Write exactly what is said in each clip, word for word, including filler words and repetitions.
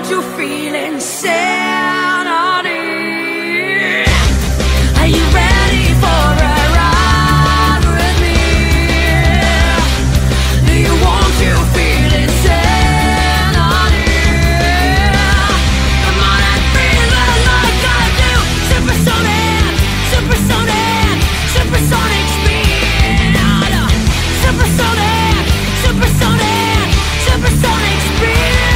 you feel insanity? Are you ready for a ride with me? Do you want to feel insanity? Come on and feel it like I do. Supersonic, supersonic, supersonic speed. Supersonic, supersonic, supersonic speed.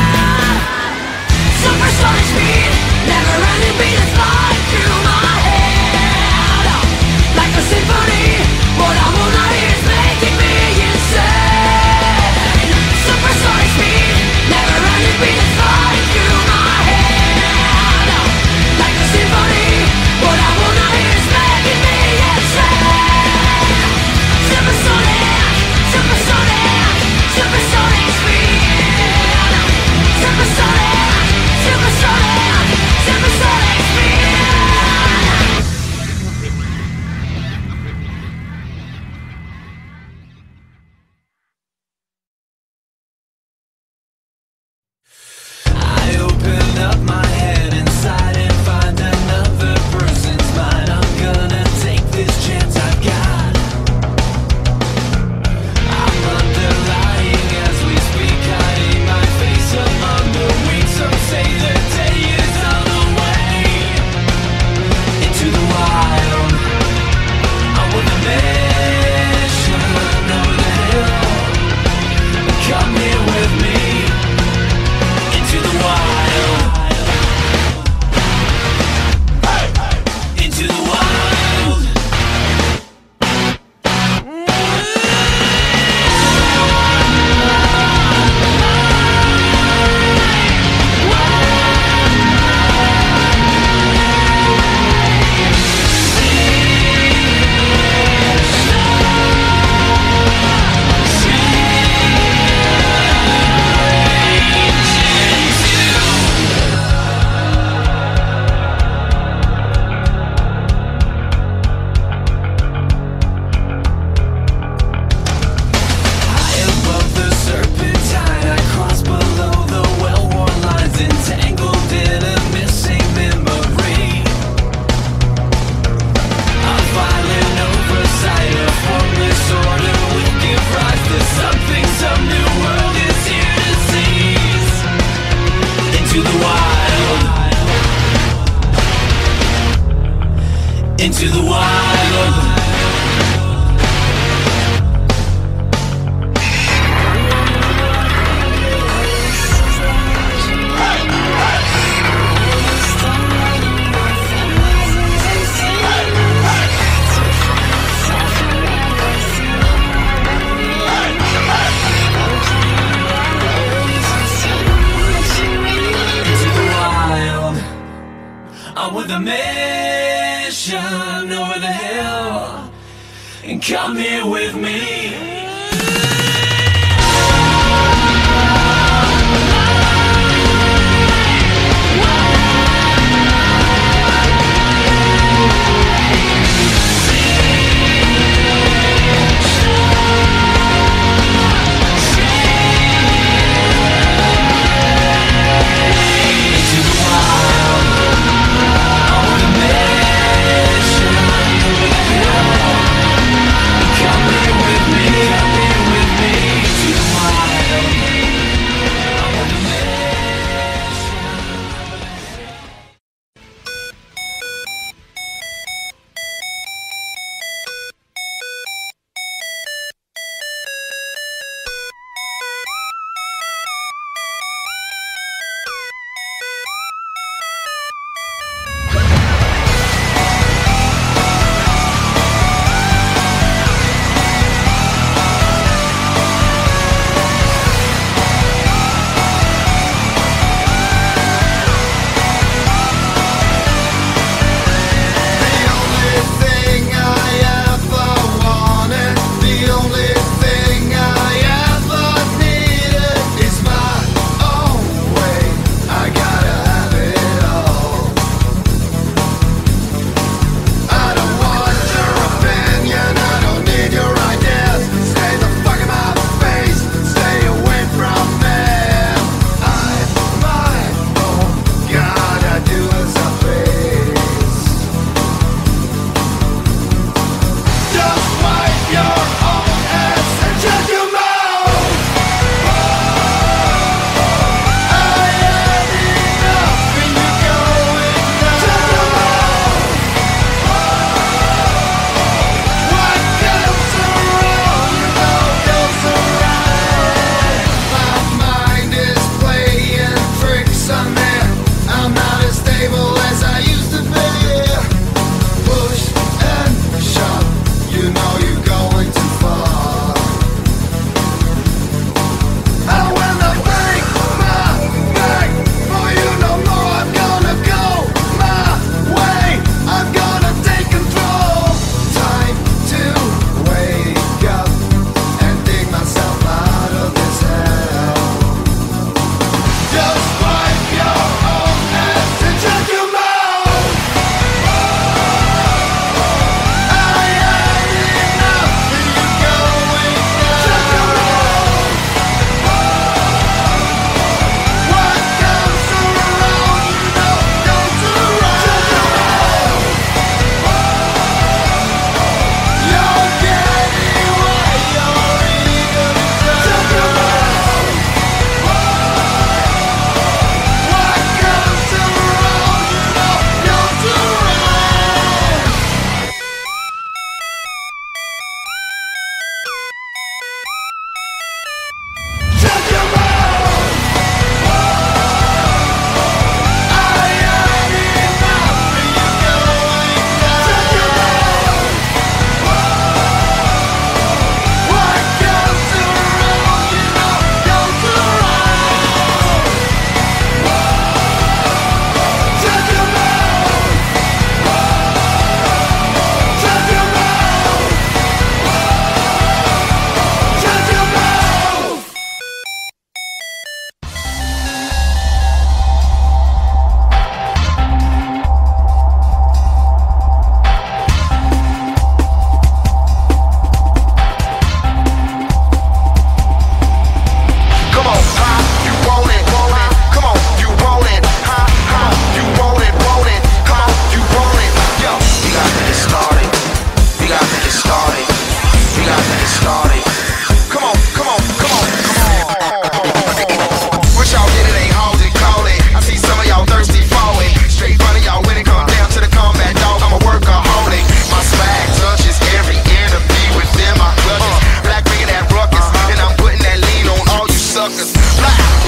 Supersonic speed, never ending beat is flying through my head. Like a symphony, what I wanna hear is making me insane. Supersonic speed, never ending beat is flying through my head. Like a symphony, what I wanna hear is making me insane. Supersonic, supersonic, supersonic speed. Supersonic, supersonic, supersonic speed. I open up my head inside and find another person's mind. I'm gonna take this chance I've got. I'm underlying as we speak, hiding my face among the weeds. Some say the day is on the way into the wild. I'm with a mission over the hill. Come here with me into the wild. Into the wild. High above the serpentine, I cross below the well-worn lines, entangled in a missing memory. A violent oversight, a formless order will give rise to something some new world is here to seize. Into the wild. Into the wild. Into the wild. I'm with a mission over the hill, and come here with me. Into the wild. I'm with a mission over the hill. Come here with me.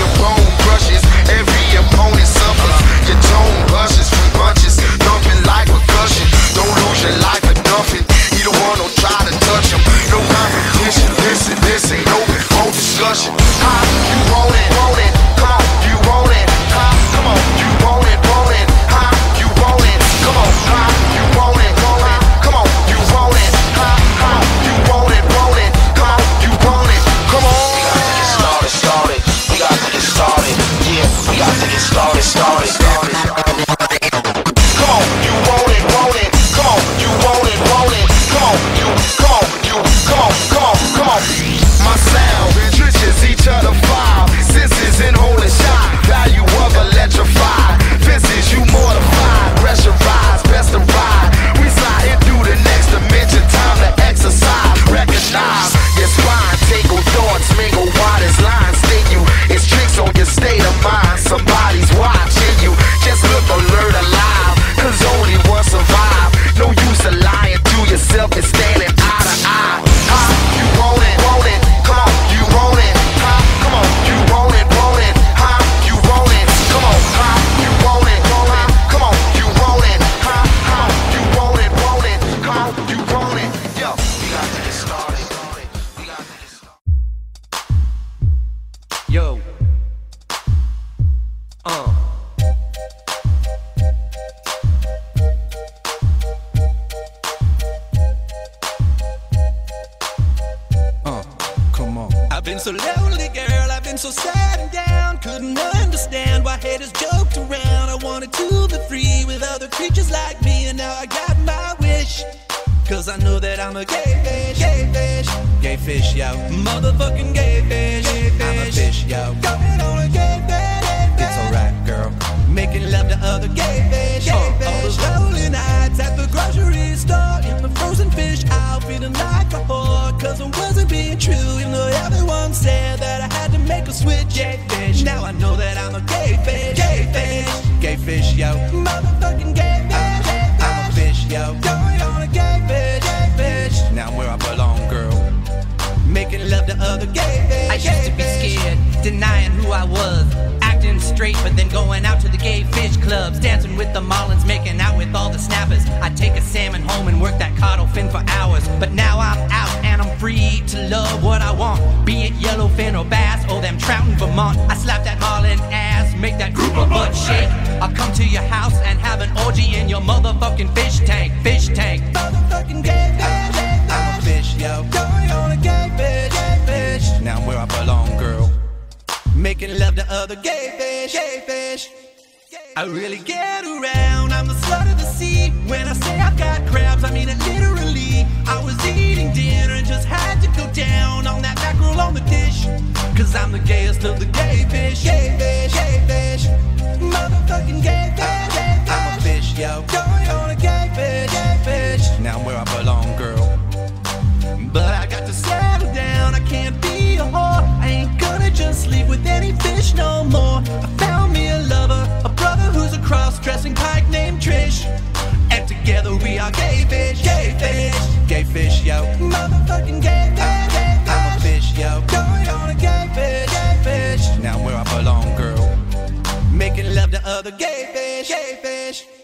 your bone crushes, every opponent suffers. Your tone blushes from bunches, thumping like percussion. Don't lose your life for nothing. Either one don't try to touch him. No competition. Listen, this ain't open for discussion. Ha, you want it, want it. Come on, you want it. Ha, come on, you want it, want it. Ha, you want it. Come on, ha, you want it, want it. Come on, you want it. Ha, ha, you want it, want it. Come on, you want it. Come on. We got to get started, started. We got to get started. Yeah, we got to get started, started, started. Come on, you want it, want it. Come on, you want it, want it. Come on, you, come on, you, come on, come on, come on. My sound trenches each other file. Senses in holy shot. Value of electrified. Fences you mortified. Pressurized, best of ride. We sliding through the next dimension. Time to exercise. Recognize your spine. Take thoughts, mingle waters, lines. Sting you. It's tricks on your state of mind. Somebody's watching you. Just look alert alive. Cause only one survive. No use of lying to yourself and standing eye to eye. Ha, you want it, want it. Come on, you want it. Ha, come on, you want it, want it. Ha, you want it. Come on, ha, you want it, want it. Come on, you want it. Ha, ha, you want it, want it. Come on, you want it. Yo, we got to get started. We got to get started. Yo. Uh. I've been so lonely, girl, I've been so sad and down. Couldn't understand why haters joked around. I wanted to be free with other creatures like me, and now I got my wish. Cause I know that I'm a gay fish, gay fish, gay fish, yo. Motherfucking gay fish, gay fish. I'm a fish, yo. Going on a gay fish. It's alright, girl. Making love to other gay fish, gay uh, fish. All those lonely nights at the grocery store, in the frozen fish aisle, feeling like a whore. Cause I wasn't being true, even though everyone said that I had to make a switch. Gay fish. Now I know that I'm a gay fish, gay fish, gay fish, yo. Motherfucking gay fish, uh, I'm a fish, yo. Going on a gay fish, gay fish. Now I'm where I belong, girl. Making love to other gay fish. I used to be scared, denying who I was, acting straight, but then going out to the gay fish clubs, dancing with the marlins, making out with all the snappers. I'd take a salmon home and work that caudal fin for hours. But now I'm out and I'm free to love what I want, be it yellowfin or bass or them trout in Vermont. I slap that marlin ass, make that grouper butt shake. I'll come to your house and have an orgy in your motherfucking fish tank, fish tank. Motherfucking gay fish, gay fish. I'm a fish, yo. Going on a gay fish, gay fish. Now I'm where I belong, girl. Making love to other gay fish, gay fish. I really get around, I'm the slut of the sea. When I say I've got crabs, I mean it literally. I was eating dinner and just had to go down on that mackerel on the dish. Cause I'm the gayest of the gay fish, gay fish, gay fish. Motherfucking gay fish, gay fish. I'm a fish, yo. Going on a gay fish, gay fish. Now I'm where I belong, girl. But I got to settle down, I can't be a whore. I ain't gonna just sleep with any fish no more. I found me a lover, a brother who's a cross-dressing pike named Trish. And together we are gay fish, gay fish, gay fish, yo. Motherfucking gay fish, gay fish. I'm a fish, yo. Going on a gay fish, gay fish. Now I'm where I belong, girl. Making love to other gay fish, gay fish.